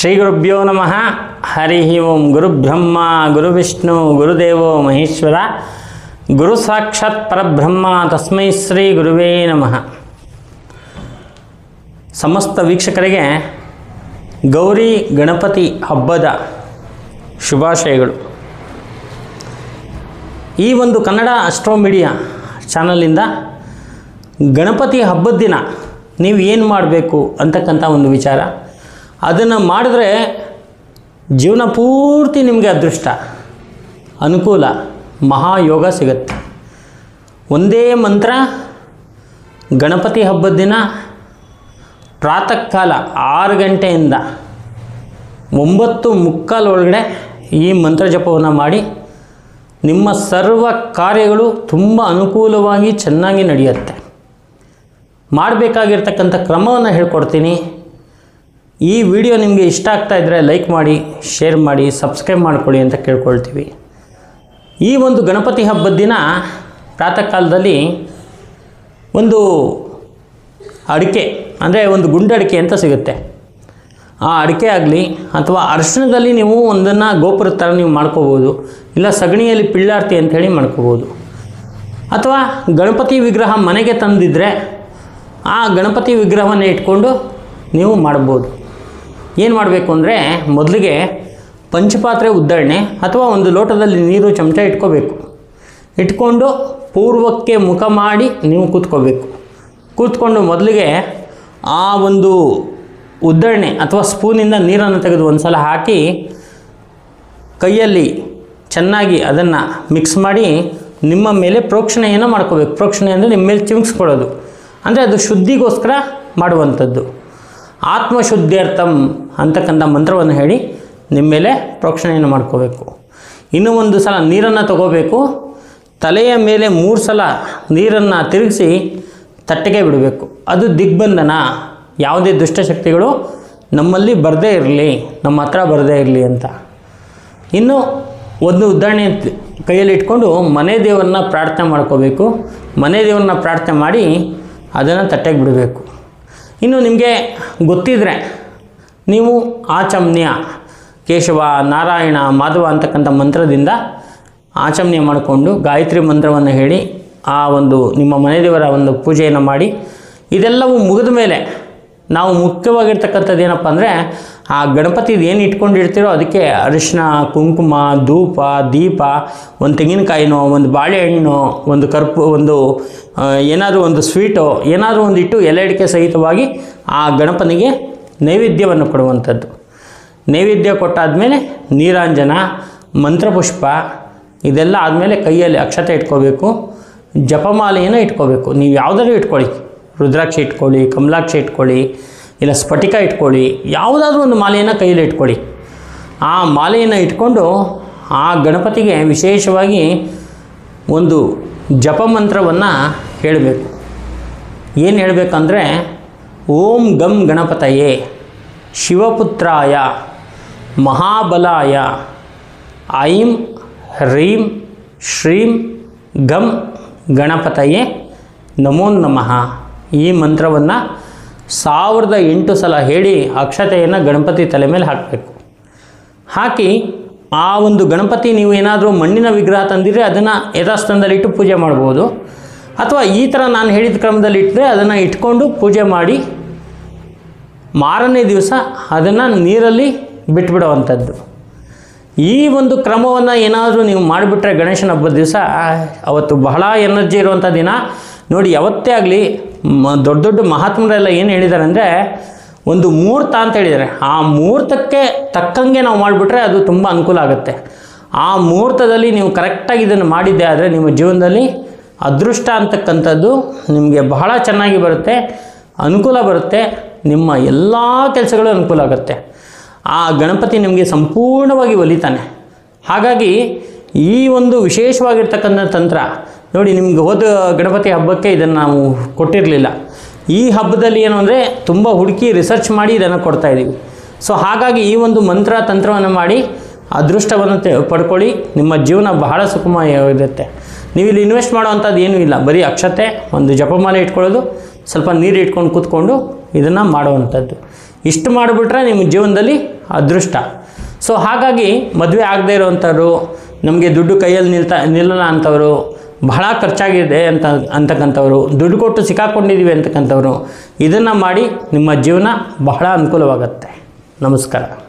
ಶ್ರೀ ಗುರುಭ್ಯೋ ನಮಃ. ಹರಿ ಓಂ. ಗುರುಬ್ರಹ್ಮ ಗುರುವಿಷ್ಣು ಗುರುದೇವೋ ಮಹೇಶ್ವರ, ಗುರು ಸಾಕ್ಷಾತ್ ಪರಬ್ರಹ್ಮ, ತಸ್ಮೈ ಶ್ರೀ ಗುರುವೇ ನಮಃ. ಸಮಸ್ತ ವೀಕ್ಷಕರಿಗೆ ಗೌರಿ ಗಣಪತಿ ಹಬ್ಬದ ಶುಭಾಶಯಗಳು. ಈ ಒಂದು ಕನ್ನಡ ಅಸ್ಟ್ರೋ ಮೀಡಿಯಾ ಚಾನಲಿಂದ ಗಣಪತಿ ಹಬ್ಬದ ದಿನ ನೀವು ಏನು ಮಾಡಬೇಕು ಅಂತಕ್ಕಂಥ ಒಂದು ವಿಚಾರ, ಅದನ್ನು ಮಾಡಿದ್ರೆ ಜೀವನ ಪೂರ್ತಿ ನಿಮಗೆ ಅದೃಷ್ಟ, ಅನುಕೂಲ, ಮಹಾಯೋಗ ಸಿಗುತ್ತೆ. ಒಂದೇ ಮಂತ್ರ, ಗಣಪತಿ ಹಬ್ಬದ ದಿನ ಪ್ರಾತಃ ಕಾಲ 6 ಗಂಟೆಯಿಂದ 9:45 ಒಳಗಡೆ ಈ ಮಂತ್ರ ಜಪವನ್ನು ಮಾಡಿ ನಿಮ್ಮ ಸರ್ವ ಕಾರ್ಯಗಳು ತುಂಬ ಅನುಕೂಲವಾಗಿ ಚೆನ್ನಾಗಿ ನಡೆಯುತ್ತೆ. ಮಾಡಬೇಕಾಗಿರ್ತಕ್ಕಂಥ ಕ್ರಮವನ್ನು ಹೇಳ್ಕೊಡ್ತೀನಿ. ಈ ವಿಡಿಯೋ ನಿಮಗೆ ಇಷ್ಟ ಆಗ್ತಾ ಇದ್ದರೆ ಲೈಕ್ ಮಾಡಿ, ಶೇರ್ ಮಾಡಿ, ಸಬ್ಸ್ಕ್ರೈಬ್ ಮಾಡ್ಕೊಳ್ಳಿ ಅಂತ ಕೇಳ್ಕೊಳ್ತೀವಿ. ಈ ಒಂದು ಗಣಪತಿ ಹಬ್ಬದ ದಿನ ಪ್ರಾತಃ ಕಾಲದಲ್ಲಿ ಒಂದು ಅಡಿಕೆ, ಅಂದರೆ ಒಂದು ಗುಂಡಡಿಕೆ ಅಂತ ಸಿಗುತ್ತೆ. ಆ ಅಡಿಕೆ ಆಗಲಿ ಅಥವಾ ಅರಿಶಿಣದಲ್ಲಿ ನೀವು ಒಂದನ್ನು ಗೋಪುರದ ಥರ ನೀವು ಮಾಡ್ಕೋಬೋದು, ಇಲ್ಲ ಸಗಣಿಯಲ್ಲಿ ಪಿಳ್ಳಾರ್ತಿ ಅಂಥೇಳಿ ಮಾಡ್ಕೋಬೋದು. ಅಥವಾ ಗಣಪತಿ ವಿಗ್ರಹ ಮನೆಗೆ ತಂದಿದ್ದರೆ ಆ ಗಣಪತಿ ವಿಗ್ರಹವನ್ನು ಇಟ್ಕೊಂಡು ನೀವು ಮಾಡ್ಬೋದು. ಏನು ಮಾಡಬೇಕು ಅಂದರೆ, ಮೊದಲಿಗೆ ಪಂಚಪಾತ್ರೆ ಉದ್ದರಣೆ ಅಥವಾ ಒಂದು ಲೋಟದಲ್ಲಿ ನೀರು ಚಮಚ ಇಟ್ಕೋಬೇಕು. ಇಟ್ಕೊಂಡು ಪೂರ್ವಕ್ಕೆ ಮುಖ ಮಾಡಿ ನೀವು ಕೂತ್ಕೋಬೇಕು. ಕೂತ್ಕೊಂಡು ಮೊದಲಿಗೆ ಆ ಒಂದು ಉದ್ದರಣೆ ಅಥವಾ ಸ್ಪೂನಿಂದ ನೀರನ್ನು ತೆಗೆದು ಒಂದು ಸಲ ಹಾಕಿ ಕೈಯಲ್ಲಿ ಚೆನ್ನಾಗಿ ಅದನ್ನು ಮಿಕ್ಸ್ ಮಾಡಿ ನಿಮ್ಮ ಮೇಲೆ ಪ್ರೋಕ್ಷಣೆಯನ್ನು ಮಾಡ್ಕೋಬೇಕು. ಪ್ರೋಕ್ಷಣೆ ಅಂದರೆ ನಿಮ್ಮ ಮೇಲೆ ಚಿಮುಕ್ಸ್ಕೊಳ್ಳೋದು, ಅಂದರೆ ಅದು ಶುದ್ಧಿಗೋಸ್ಕರ ಮಾಡುವಂಥದ್ದು. ಆತ್ಮಶುದ್ಧ್ಯರ್ಥಂ ಅಂತಕ್ಕಂಥ ಮಂತ್ರವನ್ನು ಹೇಳಿ ನಿಮ್ಮ ಮೇಲೆ ಪ್ರೋಕ್ಷಣೆಯನ್ನು ಮಾಡ್ಕೋಬೇಕು. ಇನ್ನೂ ಒಂದು ಸಲ ನೀರನ್ನು ತಗೋಬೇಕು, ತಲೆಯ ಮೇಲೆ 3 ಸಲ ನೀರನ್ನು ತಿರುಗಿಸಿ ತಟ್ಟೆಗೆ ಬಿಡಬೇಕು. ಅದು ದಿಗ್ಬಂಧನ, ಯಾವುದೇ ದುಷ್ಟಶಕ್ತಿಗಳು ನಮ್ಮಲ್ಲಿ ಬರದೇ ಇರಲಿ, ನಮ್ಮ ಹತ್ರ ಬರದೇ ಇರಲಿ ಅಂತ. ಇನ್ನು ಒಂದು ಉದಾಹರಣೆ ಕೈಯಲ್ಲಿ ಇಟ್ಕೊಂಡು ಮನೆ ದೇವರನ್ನ ಪ್ರಾರ್ಥನೆ ಮಾಡ್ಕೋಬೇಕು. ಮನೆ ದೇವರನ್ನ ಪ್ರಾರ್ಥನೆ ಮಾಡಿ ಅದನ್ನು ತಟ್ಟೆಗೆ ಬಿಡಬೇಕು. ಇನ್ನು ನಿಮಗೆ ಗೊತ್ತಿದ್ದರೆ ನೀವು ಆಚಮ್ಯ, ಕೇಶವ, ನಾರಾಯಣ, ಮಾಧವ ಅಂತಕ್ಕಂಥ ಮಂತ್ರದಿಂದ ಆಚಮ್ಯ ಮಾಡಿಕೊಂಡು ಗಾಯತ್ರಿ ಮಂತ್ರವನ್ನು ಹೇಳಿ ಆ ಒಂದು ನಿಮ್ಮ ಮನೆ ದೇವರ ಒಂದು ಪೂಜೆಯನ್ನು ಮಾಡಿ, ಇದೆಲ್ಲವೂ ಮುಗಿದ ಮೇಲೆ ನಾವು ಮುಖ್ಯವಾಗಿರ್ತಕ್ಕಂಥದ್ದು ಏನಪ್ಪ ಅಂದರೆ, ಆ ಗಣಪತಿದು ಏನು ಇಟ್ಕೊಂಡಿರ್ತೀರೋ ಅದಕ್ಕೆ ಅರಿಶಿನ, ಕುಂಕುಮ, ಧೂಪ, ದೀಪ, ಒಂದು ತೆಂಗಿನಕಾಯಿನೋ, ಒಂದು ಬಾಳೆಹಣ್ಣು, ಒಂದು ಒಂದು ಏನಾದರೂ ಒಂದು ಸ್ವೀಟೋ ಏನಾದರೂ ಒಂದು ಇಟ್ಟು ಎಲೆ ಅಡಿಕೆ ಸಹಿತವಾಗಿ ಆ ಗಣಪನಿಗೆ ನೈವೇದ್ಯವನ್ನು ಕೊಡುವಂಥದ್ದು. ನೈವೇದ್ಯ ಕೊಟ್ಟಾದಮೇಲೆ ನೀರಾಂಜನ, ಮಂತ್ರಪುಷ್ಪ ಇದೆಲ್ಲ ಆದಮೇಲೆ ಕೈಯಲ್ಲಿ ಅಕ್ಷತೆ ಇಟ್ಕೋಬೇಕು. ಜಪಮಾಲೆಯನ್ನು ಇಟ್ಕೋಬೇಕು. ನೀವು ಯಾವುದಾದ್ರೂ ಇಟ್ಕೊಳ್ಳಿ, ರುದ್ರಾಕ್ಷಿ ಇಟ್ಕೊಳ್ಳಿ, ಕಮಲಾಕ್ಷಿ ಇಟ್ಕೊಳ್ಳಿ, ಇಲ್ಲ ಸ್ಫಟಿಕ ಇಟ್ಕೊಳ್ಳಿ, ಯಾವುದಾದ್ರೂ ಒಂದು ಮಾಲೆಯನ್ನು ಕೈಯಲ್ಲಿ ಇಟ್ಕೊಳ್ಳಿ. ಆ ಮಾಲೆಯನ್ನು ಇಟ್ಕೊಂಡು ಆ ಗಣಪತಿಗೆ ವಿಶೇಷವಾಗಿ ಒಂದು ಜಪಮಂತ್ರವನ್ನು ಹೇಳಬೇಕು. ಏನು ಹೇಳಬೇಕಂದ್ರೆ, ಓಂ ಗಂ ಗಣಪತಯೇ ಶಿವಪುತ್ರಾಯ ಮಹಾಬಲಾಯ ಐಂ ಹ್ರೀಂ ಶ್ರೀಂ ಗಂ ಗಣಪತಯೇ ನಮೋ ನಮಃ. ಈ ಮಂತ್ರವನ್ನು 1008 ಸಲ ಹೇಳಿ ಅಕ್ಷತೆಯನ್ನು ಗಣಪತಿ ತಲೆ ಮೇಲೆ ಹಾಕಬೇಕು. ಹಾಕಿ ಆ ಒಂದು ಗಣಪತಿ, ನೀವು ಏನಾದರೂ ಮಣ್ಣಿನ ವಿಗ್ರಹ ತಂದಿದ್ರೆ ಅದನ್ನು ಯಥಾಸ್ಥಾನದಲ್ಲಿಟ್ಟು ಪೂಜೆ ಮಾಡ್ಬೋದು. ಅಥವಾ ಈ ಥರ ನಾನು ಹೇಳಿದ ಕ್ರಮದಲ್ಲಿ ಇಟ್ಟರೆ ಅದನ್ನು ಇಟ್ಕೊಂಡು ಪೂಜೆ ಮಾಡಿ ಮಾರನೇ ದಿವಸ ಅದನ್ನು ನೀರಲ್ಲಿ ಬಿಟ್ಬಿಡುವಂಥದ್ದು. ಈ ಒಂದು ಕ್ರಮವನ್ನು ಏನಾದರೂ ನೀವು ಮಾಡಿಬಿಟ್ರೆ ಗಣೇಶನ ಹಬ್ಬದ ದಿವಸ, ಅವತ್ತು ಬಹಳ ಎನರ್ಜಿ ಇರುವಂಥ ದಿನ. ನೋಡಿ, ಯಾವತ್ತೇ ಆಗಲಿ ದೊಡ್ಡ ದೊಡ್ಡ ಮಹಾತ್ಮರೆಲ್ಲ ಏನು ಹೇಳಿದ್ದಾರೆ ಅಂದರೆ, ಒಂದು ಮುಹೂರ್ತ ಅಂತ ಹೇಳಿದ್ದಾರೆ. ಆ ಮುಹೂರ್ತಕ್ಕೆ ತಕ್ಕಂಗೆ ನಾವು ಮಾಡಿಬಿಟ್ರೆ ಅದು ತುಂಬ ಅನುಕೂಲ ಆಗುತ್ತೆ. ಆ ಮುಹೂರ್ತದಲ್ಲಿ ನೀವು ಕರೆಕ್ಟಾಗಿ ಇದನ್ನು ಮಾಡಿದ್ದೆ ಆದರೆ ನಿಮ್ಮ ಜೀವನದಲ್ಲಿ ಅದೃಷ್ಟ ಅಂತಕ್ಕಂಥದ್ದು ನಿಮಗೆ ಬಹಳ ಚೆನ್ನಾಗಿ ಬರುತ್ತೆ, ಅನುಕೂಲ ಬರುತ್ತೆ. ನಿಮ್ಮ ಎಲ್ಲ ಕೆಲಸಗಳು ಅನುಕೂಲ ಆಗುತ್ತೆ. ಆ ಗಣಪತಿ ನಿಮಗೆ ಸಂಪೂರ್ಣವಾಗಿ ಒಲಿತಾನೆ. ಹಾಗಾಗಿ ಈ ಒಂದು ವಿಶೇಷವಾಗಿರ್ತಕ್ಕಂಥ ತಂತ್ರ ನೋಡಿ, ನಿಮ್ಗೆ ಹೋದ ಗಣಪತಿ ಹಬ್ಬಕ್ಕೆ ಇದನ್ನು ನಾವು ಕೊಟ್ಟಿರಲಿಲ್ಲ. ಈ ಹಬ್ಬದಲ್ಲಿ ಏನು ಅಂದರೆ ತುಂಬ ಹುಡುಕಿ ರಿಸರ್ಚ್ ಮಾಡಿ ಇದನ್ನು ಕೊಡ್ತಾಯಿದ್ದೀವಿ. ಸೊ ಹಾಗಾಗಿ ಈ ಒಂದು ಮಂತ್ರ ತಂತ್ರವನ್ನು ಮಾಡಿ ಅದೃಷ್ಟವನ್ನು ಪಡ್ಕೊಳ್ಳಿ. ನಿಮ್ಮ ಜೀವನ ಬಹಳ ಸುಖಮಯವಾಗಿರುತ್ತೆ. ನೀವು ಇಲ್ಲಿ ಇನ್ವೆಸ್ಟ್ ಮಾಡೋವಂಥದ್ದು ಏನೂ ಇಲ್ಲ, ಬರೀ ಅಕ್ಷತೆ, ಒಂದು ಜಪಮಾಲೆ ಇಟ್ಕೊಳ್ಳೋದು, ಸ್ವಲ್ಪ ನೀರು ಇಟ್ಕೊಂಡು ಕೂತ್ಕೊಂಡು ಇದನ್ನು ಮಾಡುವಂಥದ್ದು. ಇಷ್ಟು ಮಾಡಿಬಿಟ್ರೆ ನಿಮ್ಮ ಜೀವನದಲ್ಲಿ ಅದೃಷ್ಟ. ಸೊ ಹಾಗಾಗಿ ಮದುವೆ ಆಗದೇ ಇರೋವಂಥವ್ರು, ನಮಗೆ ದುಡ್ಡು ಕೈಯಲ್ಲಿ ನಿಲ್ಲಲ್ಲ ಅಂಥವ್ರು, ಬಹಳ ಖರ್ಚಾಗಿದೆ ಅಂತಕ್ಕಂಥವ್ರು, ದುಡ್ಡು ಕೊಟ್ಟು ಸಿಕ್ಕಾಕೊಂಡಿದ್ದೀವಿ ಅಂತಕ್ಕಂಥವ್ರು, ಇದನ್ನು ಮಾಡಿ ನಿಮ್ಮ ಜೀವನ ಬಹಳ ಅನುಕೂಲವಾಗುತ್ತೆ. ನಮಸ್ಕಾರ.